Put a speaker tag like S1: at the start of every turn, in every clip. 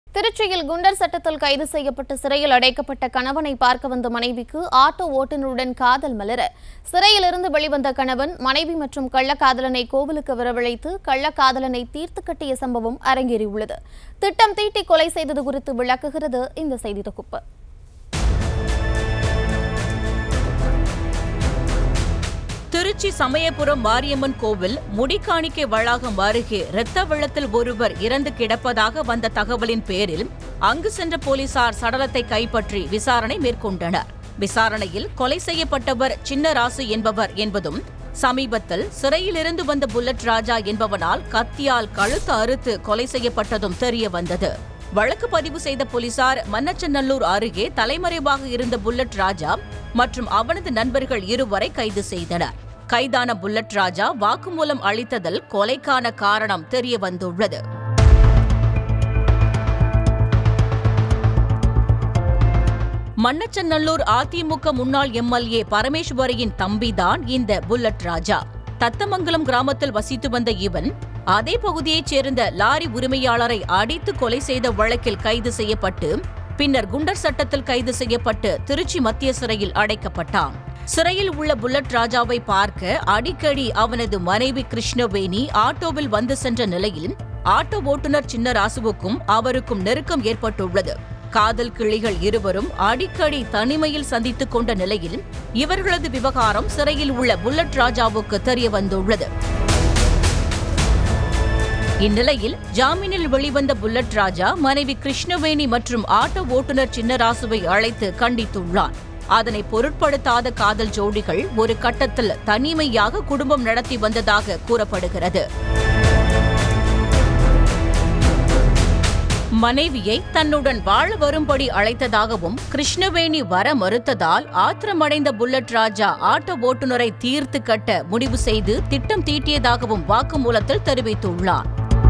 S1: திருச்சியில் குண்டர் சட்டத்தில் கைது செய்யப்பட்டு சிறையில் அடைக்கப்பட்ட கணவனை பார்க்க வந்த மனைவிக்கு ஆட்டோ ஓட்டுநருடன் காதல் மலர சிறையிலிருந்து வெளிவந்த கணவன் மனைவி மற்றும் கள்ளக்காதலனை கோவிலுக்கு வரவழைத்து கள்ளக்காதலனை தீர்த்து கட்டிய சம்பவம் அரங்கேறியுள்ளது. திட்டம் தீட்டி கொலை செய்தது குறித்து விளக்குகிறது இந்த செய்தி தொகுப்பு.
S2: திருச்சி சமயபுரம் மாரியம்மன் கோவில் முடிக்காணிக்கை வளாகம் அருகே இரத்த வெள்ளத்தில் ஒருவர் இறந்து கிடப்பதாக வந்த தகவலின் பேரில் அங்கு சென்ற போலீசார் சடலத்தை கைப்பற்றி விசாரணை மேற்கொண்டனர். விசாரணையில் கொலை செய்யப்பட்டவர் சின்னராசு என்பவர் என்பதும் சமீபத்தில் சிறையிலிருந்து வந்த புல்லட் ராஜா என்பவனால் கத்தியால் கழுத்து அறுத்து கொலை செய்யப்பட்டதும் தெரிய வந்தது. வழக்கு பதிவு செய்த போலீசார் மன்னச்சநல்லூர் அருகே தலைமறைவாக இருந்த புல்லட் ராஜா மற்றும் அவனது நண்பர்கள் இருவரை கைது செய்தனர். கைதான புல்லட் ராஜா வாக்குமூலம் அளித்ததில் கொலைக்கான காரணம் தெரிய வந்துள்ளது. மன்னச்சநல்லூர் அதிமுக முன்னாள் எம்எல்ஏ பரமேஸ்வரியின் தம்பிதான் இந்த புல்லட் ராஜா. தத்தமங்கலம் கிராமத்தில் வசித்து வந்த இவன் அதே பகுதியைச் சேர்ந்த லாரி உரிமையாளரை அடித்து கொலை செய்த வழக்கில் கைது செய்யப்பட்டு பின்னர் குண்டர் சட்டத்தில் கைது செய்யப்பட்டு திருச்சி மத்திய சிறையில் அடைக்கப்பட்டான். சிறையில் உள்ள புல்லட் ராஜாவை பார்க்க அடிக்கடி அவனது மனைவி கிருஷ்ணவேணி ஆட்டோவில் வந்து சென்ற நிலையில் ஆட்டோ ஓட்டுநர் சின்னராசுவுக்கும் அவருக்கும் நெருக்கம் ஏற்பட்டுள்ளது. காதல் கிளிகள் இருவரும் அடிக்கடி தனிமையில் சந்தித்துக் கொண்ட நிலையில் இவர்களது விவகாரம் சிறையில் உள்ள புல்லட் ராஜாவுக்கு தெரிய வந்துள்ளது. இந்நிலையில் ஜாமீனில் வெளிவந்த புல்லட் ராஜா மனைவி கிருஷ்ணவேணி மற்றும் ஆட்டோ ஓட்டுநர் சின்னராசுவை அழைத்து கண்டித்துள்ளார். அதனை பொருட்படுத்தாத காதல் ஜோடிகள் ஒரு கட்டத்தில் தனிமையாக குடும்பம் நடத்தி வந்ததாக கூறப்படுகிறது. மனைவியை தன்னுடன் வாழ வரும்படி அழைத்ததாகவும் கிருஷ்ணவேணி வர மறுத்ததால் ஆத்திரமடைந்த புல்லட் ராஜா ஆட்டோ ஓட்டுநரை தீர்த்து கட்ட முடிவு செய்து திட்டம் தீட்டியதாகவும் வாக்குமூலத்தில் தெரிவித்துள்ளார்.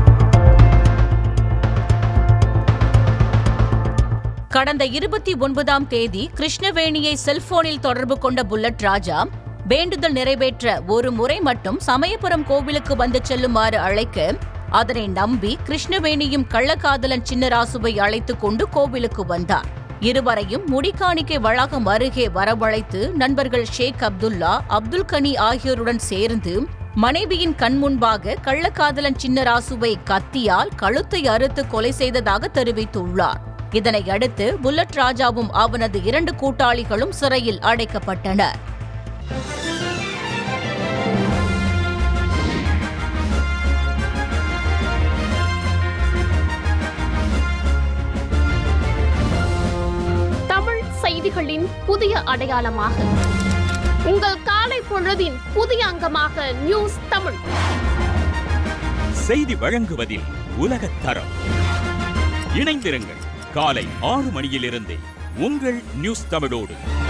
S2: கடந்த 29ஆம் தேதி கிருஷ்ணவேணியை செல்போனில் தொடர்பு கொண்ட புல்லட் ராஜா வேண்டுதல் நிறைவேற்ற ஒரு முறை மட்டும் சமயபுரம் கோவிலுக்கு வந்து செல்லுமாறு அழைக்க அதனை நம்பி கிருஷ்ணவேணியும் கள்ளக்காதலன் சின்னராசுவை அழைத்துக் கொண்டு கோவிலுக்கு வந்தார். இருவரையும் முடிக்காணிக்கை வளாகம் அருகே வரவழைத்து நண்பர்கள் ஷேக் அப்துல்லா, அப்துல் கனி ஆகியோருடன் சேர்ந்து மனைவியின் கண் முன்பாக கள்ளக்காதலன் சின்னராசுவை கத்தியால் கழுத்தை அறுத்து கொலை செய்ததாக தெரிவித்துள்ளார். இதனை அடுத்து புல்லட் ராஜாவும் அவனது 2 கூட்டாளிகளும் சிறையில் அடைக்கப்பட்டனர்.
S3: தமிழ் செய்திகளின் புதிய அடையாளமாக உங்கள் காலை பொழுதின் புதிய அங்கமாக நியூஸ் தமிழ்
S4: செய்தி வழங்குவதில் உலகத் தரம். இணைந்திருங்கள். காலை 6 மணியிலிருந்தே உங்கள் நியூஸ் தமிழோடு.